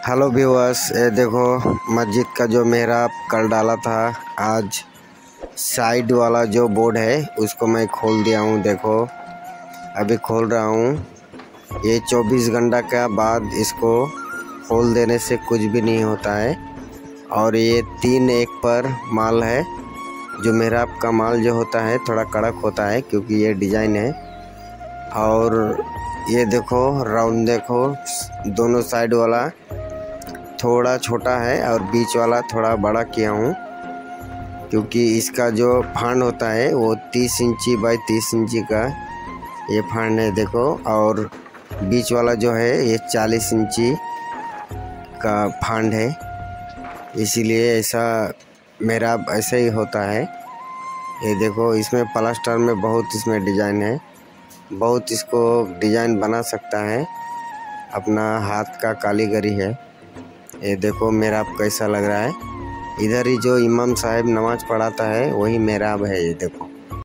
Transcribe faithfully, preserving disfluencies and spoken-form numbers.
Hello viewers, ये देखो मस्जिद का जो मेहराब कल डाला था, आज साइड वाला जो बोर्ड है उसको मैं खोल दिया हूँ। देखो अभी खोल रहा हूँ। ये चौबीस घंटा के बाद इसको खोल देने से कुछ भी नहीं होता है। और ये तीन एक पर माल है। जो मेहराब का माल जो होता है थोड़ा कड़क होता है क्योंकि ये डिज़ाइन है। और ये देखो राउंड, देखो दोनों साइड वाला थोड़ा छोटा है और बीच वाला थोड़ा बड़ा किया हूँ क्योंकि इसका जो फांड होता है वो तीस इंची बाई तीस इंची का ये फांड है। देखो, और बीच वाला जो है ये चालीस इंची का फांड है, इसीलिए ऐसा मेहराब ऐसा ही होता है। ये देखो इसमें प्लास्टर में बहुत इसमें डिज़ाइन है, बहुत इसको डिज़ाइन बना सकता है, अपना हाथ का कारीगरी है। ये देखो मेहराब कैसा लग रहा है। इधर ही जो इमाम साहब नमाज़ पढ़ाता है वही मेहराब है। ये देखो।